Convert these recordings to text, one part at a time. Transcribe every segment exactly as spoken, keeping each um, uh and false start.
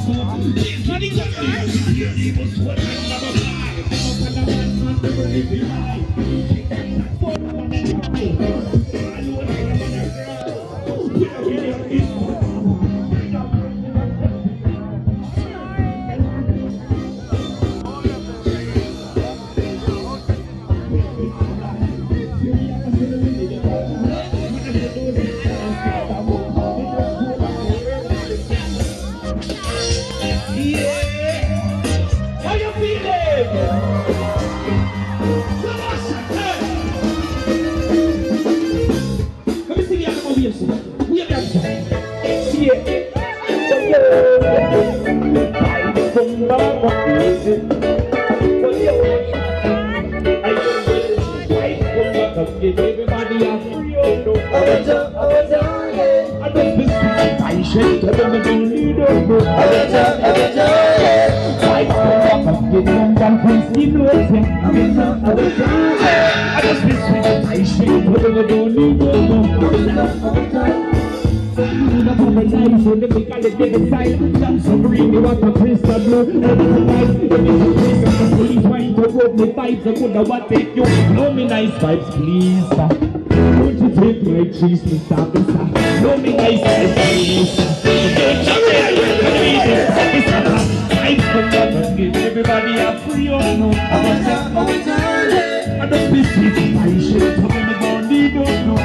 Vibes, please. Don't you take my cheese, Mister Officer? No, me nice vibes, please. Don't you take my cheese, vibes from God, give everybody a free on. I don't be sweet, I should come in the morning, don't know.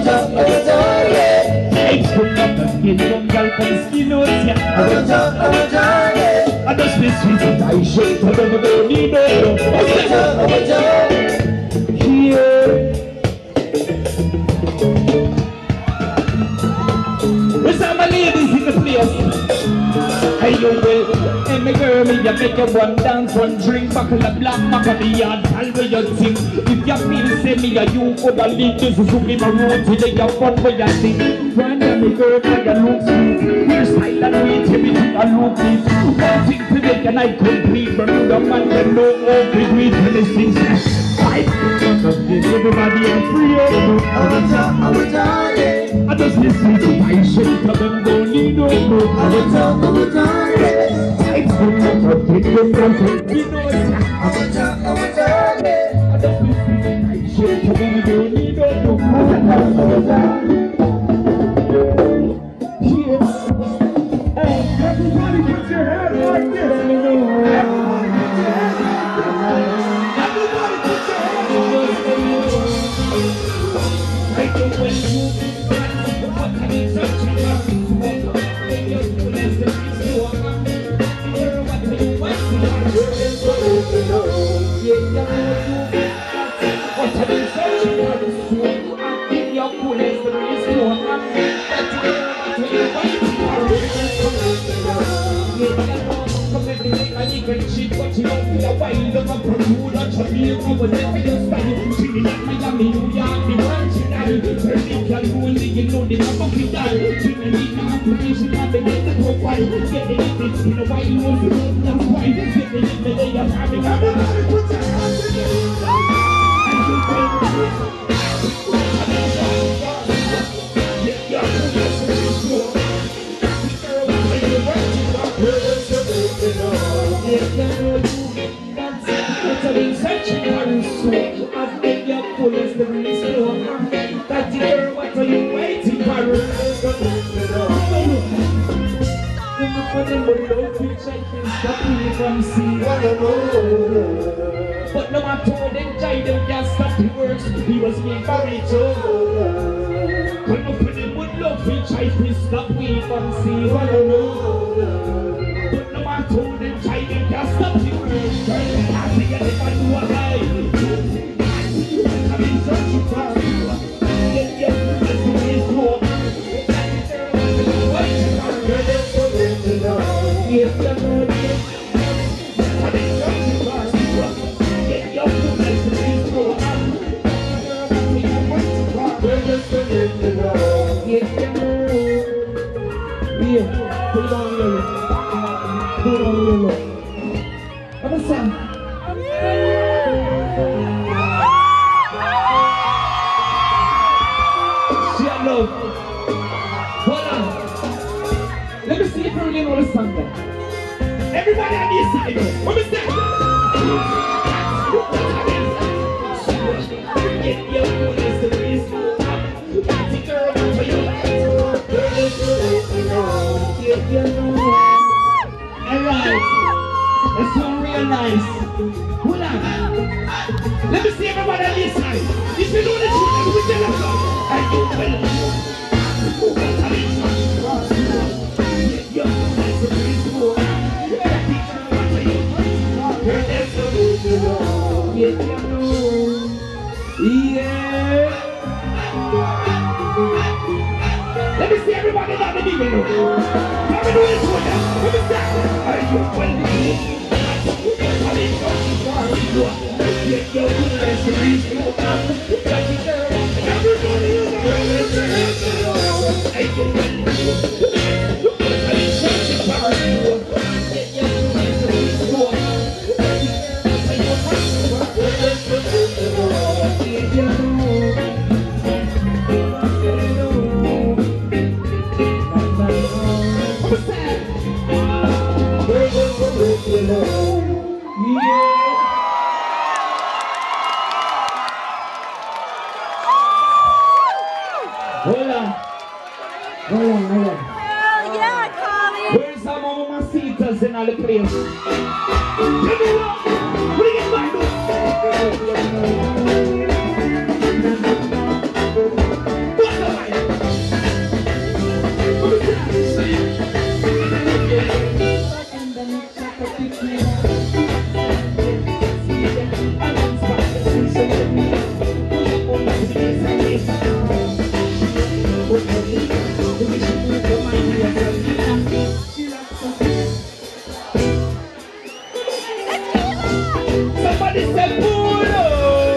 Vibes from God, give them girl from skin out, yeah. I don't be sweet, I should come in the morning, don't know. Where's all my ladies in the place? Hey, you will. Hey, my girl, me, you make you one dance, one drink, buckle a black mark on the yard, tell me your thing. If you feel say me, you could have leave this Suzuki Maroon today, you fun for your thing. Run down the girl, and you look sweet. We're style and wait, you make a look neat. One thing to make a night complete, but you don't mind them, no overdo it when this thing's everybody and free I just listen to my shit of them don't need no more. I will talk, I will talk, I will take them from you know I will talk, I will talk, I just listen to my shit of them don't need no more. I will talk, I will talk. Hey, everybody put your hands like this, you know. But no one told them, Jai, them can't stop the works. He was being very told. When I put him with love, he tried to stop me from seeing what I know. But no one told them, Jai, them can't stop the works. I think I never do a high. I've been searching for you. Get your friends to his door. Yes, I know this. Put it on yellow. Put it on yellow. Have a song. Share love. Hold on. Let me see if you really know the song then. Everybody on this side. What is that? Get your goodness to this. Party girl, for you. Alright. That's one real nice. Hold on. Let me see everybody on this side. If you know the truth, we tell them so. And you will. Get your goodness to this. Yeah. Let me see everybody down the middle. Let me do this one now. Let me start. Are you ready? Get your goodness to reach you. Everybody is ready. Are you ready? Hold on. Hold on, hold on. Oh, yeah, Carly. Where's some of my seaters in all the place? Give me one. Bring it back, look. What's the light? What is that? Somebody say pull up.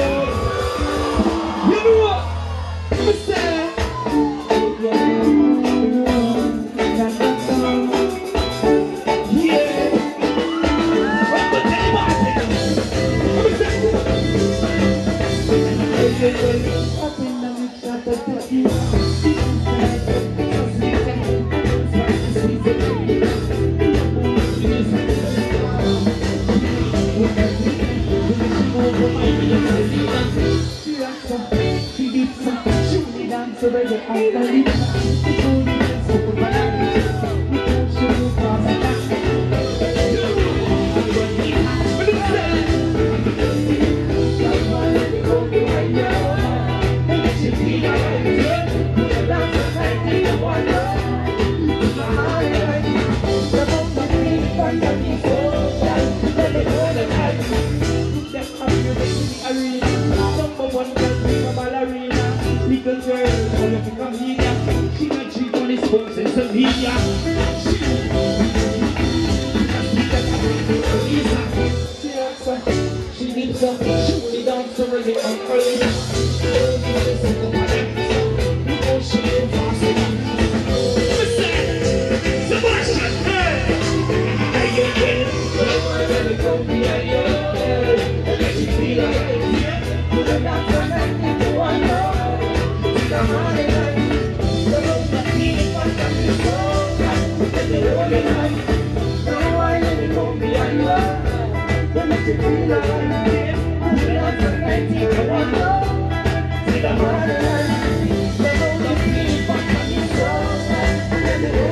You know what? I said. Yeah. What's the name of it? She needs some shooty down to really unfurl. Let